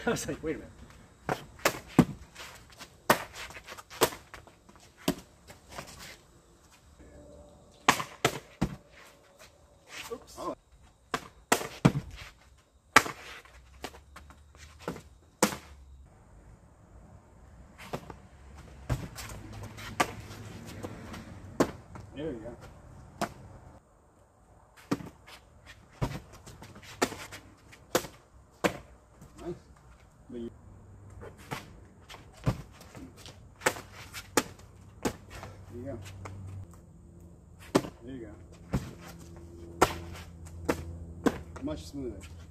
I was like, wait a minute. Oops. Oh. There you go. Nice. There you go. There you go. Much smoother.